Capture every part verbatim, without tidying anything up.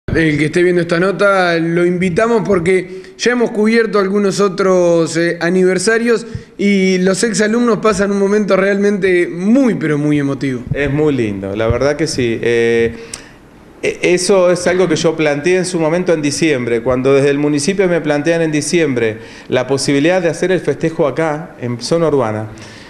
El que esté viendo esta nota lo invitamos porque ya hemos cubierto algunos otros eh, aniversarios y los exalumnos pasan un momento realmente muy pero muy emotivo. Es muy lindo, la verdad que sí. Eh, eso es algo que yo planteé en su momento en diciembre, cuando desde el municipio me plantean en diciembre la posibilidad de hacer el festejo acá, en zona urbana.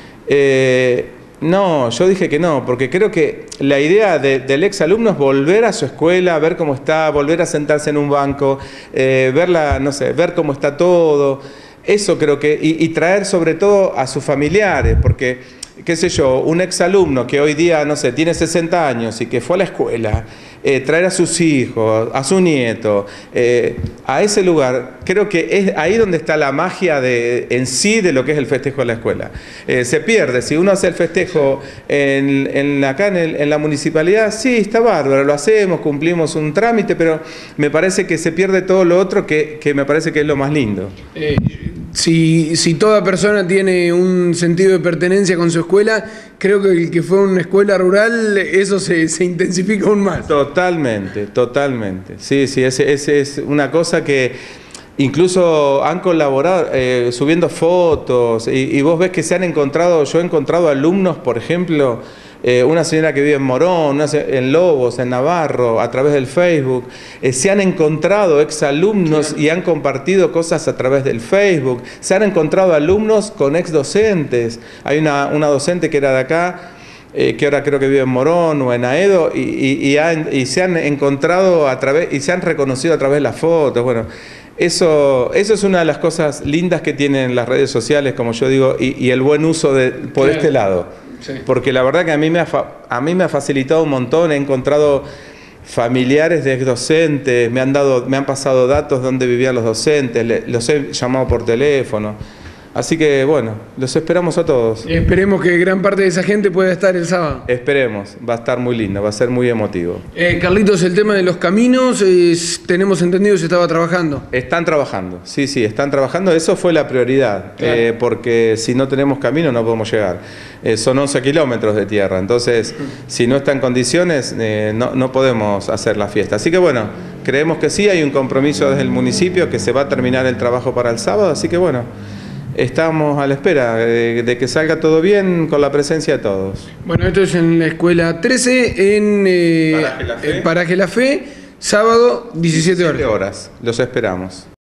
Eh, No, yo dije que no, porque creo que la idea de, del exalumno es volver a su escuela, ver cómo está, volver a sentarse en un banco, eh, verla, no sé, ver cómo está todo. Eso creo que, y, y traer sobre todo a sus familiares, porque, qué sé yo, un exalumno que hoy día, no sé, tiene sesenta años y que fue a la escuela, eh, traer a sus hijos, a su nieto, eh, a ese lugar, creo que es ahí donde está la magia de, en sí de lo que es el festejo de la escuela. Eh, se pierde, si uno hace el festejo en, en, acá en, el, en la municipalidad, sí, está bárbaro, lo hacemos, cumplimos un trámite, pero me parece que se pierde todo lo otro que, que me parece que es lo más lindo. Eh, si, si toda persona tiene un sentido de pertenencia con su escuela, creo que el que fue a una escuela rural, eso se, se intensifica aún más. Totalmente, totalmente. Sí, sí, ese, ese es una cosa que incluso han colaborado eh, subiendo fotos y, y vos ves que se han encontrado, yo he encontrado alumnos, por ejemplo, eh, una señora que vive en Morón, una en Lobos, en Navarro, a través del Facebook, eh, se han encontrado exalumnos y han compartido cosas a través del Facebook, se han encontrado alumnos con ex docentes, hay una, una docente que era de acá, Eh, que ahora creo que vive en Morón o en Aedo, y, y, y, han, y se han encontrado a través, y se han reconocido a través de las fotos. Bueno, eso, eso es una de las cosas lindas que tienen las redes sociales, como yo digo, y, y el buen uso de, por claro. este lado. Sí. Porque la verdad que a mí, me ha, a mí me ha facilitado un montón, he encontrado familiares de ex docentes, me han, dado, me han pasado datos de dónde vivían los docentes, le, los he llamado por teléfono. Así que, bueno, los esperamos a todos. Esperemos que gran parte de esa gente pueda estar el sábado. Esperemos, va a estar muy lindo, va a ser muy emotivo. Eh, Carlitos, el tema de los caminos, eh, tenemos entendido que se estaba trabajando. Están trabajando, sí, sí, están trabajando. Eso fue la prioridad, claro. eh, porque si no tenemos camino no podemos llegar. Eh, son once kilómetros de tierra, entonces si no está en condiciones eh, no, no podemos hacer la fiesta. Así que, bueno, creemos que sí, hay un compromiso desde el municipio que se va a terminar el trabajo para el sábado, así que, bueno, estamos a la espera de, de que salga todo bien con la presencia de todos. Bueno, esto es en la escuela trece, en eh, Paraje La Fe, Paraje La Fe, sábado diecisiete horas. Los esperamos.